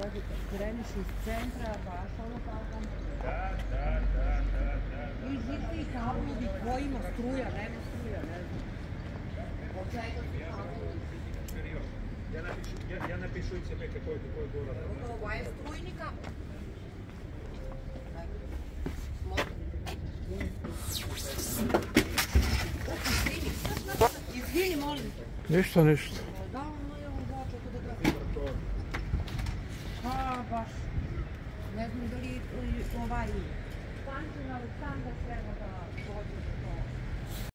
Kreneš iz centra, baš ono tako. Da. I žiti kablovi kojima struja, nema struja, ne znam. Od čega su kablovi? Я напишу тебе, какой город. Това е струйни кабел. Извини, молим. Ništa. Да, но я обаче да. Baš. Ne znam da li ovaj Stančin Aleksandar treba da dođe do toga.